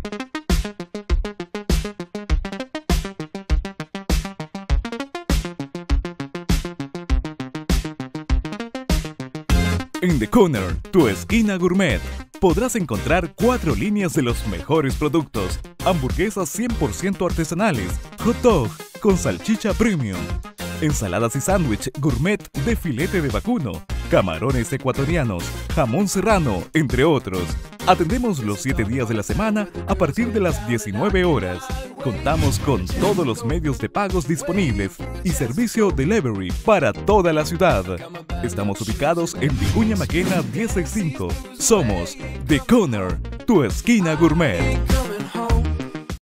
En The Corner, tu esquina gourmet, podrás encontrar 4 líneas de los mejores productos. Hamburguesas 100% artesanales, hot dog con salchicha premium, ensaladas y sándwich gourmet de filete de vacuno, camarones ecuatorianos, jamón serrano, entre otros. Atendemos los 7 días de la semana a partir de las 19 horas. Contamos con todos los medios de pagos disponibles y servicio delivery para toda la ciudad. Estamos ubicados en Vicuña Maquena 1065. Somos The Corner, tu esquina gourmet.